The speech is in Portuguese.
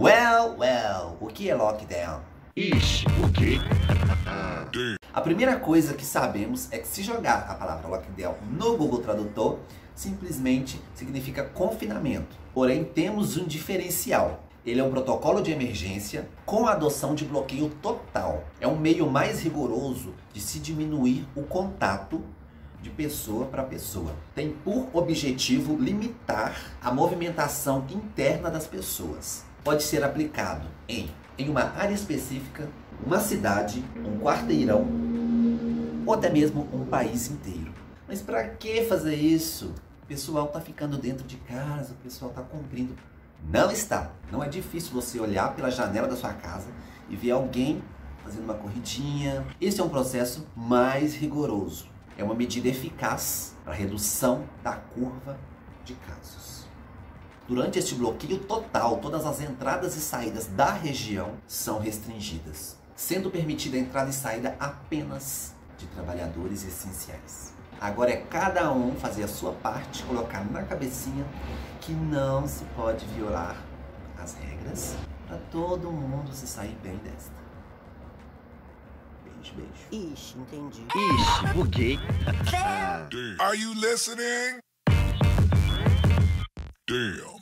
Well, o que é lockdown? Ixi, o quê? A primeira coisa que sabemos é que se jogar a palavra lockdown no Google Tradutor, simplesmente significa confinamento. Porém, temos um diferencial. Ele é um protocolo de emergência com a adoção de bloqueio total. É um meio mais rigoroso de se diminuir o contato de pessoa para pessoa. Tem por objetivo limitar a movimentação interna das pessoas. Pode ser aplicado em uma área específica, uma cidade, um quarteirão ou até mesmo um país inteiro. Mas para que fazer isso? O pessoal está ficando dentro de casa, o pessoal está cumprindo. Não está. Não é difícil você olhar pela janela da sua casa e ver alguém fazendo uma corridinha. Esse é um processo mais rigoroso. É uma medida eficaz para a redução da curva de casos. Durante este bloqueio total, todas as entradas e saídas da região são restringidas, sendo permitida a entrada e saída apenas de trabalhadores essenciais. Agora é cada um fazer a sua parte, colocar na cabecinha que não se pode violar as regras para todo mundo se sair bem desta. Beijo. Ixi, entendi. Ixi, o quê? Are you listening? Damn.